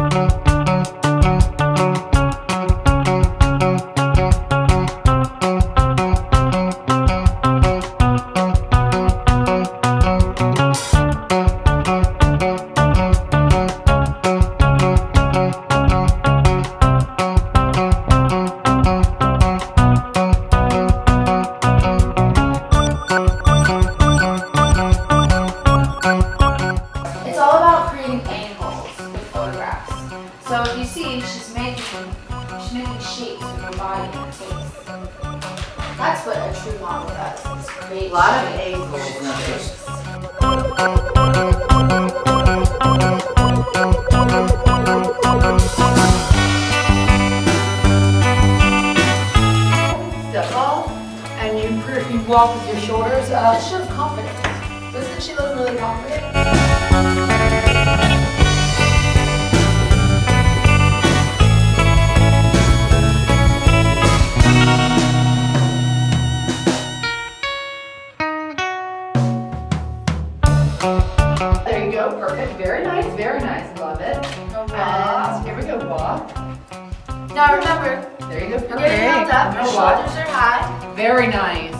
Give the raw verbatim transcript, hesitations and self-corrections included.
So if you see, she's making she's making shapes with her body and her face. That's what a true model does. It's create a lot of shapes. angles. Step off, and you you walk with your shoulders up. That shows confidence. Doesn't she look really confident? There you go, perfect. Very nice, very nice. Love it. And here we go, walk. Now remember, There you go, you're perfect. getting held up, your Now walk. shoulders are high. Very nice.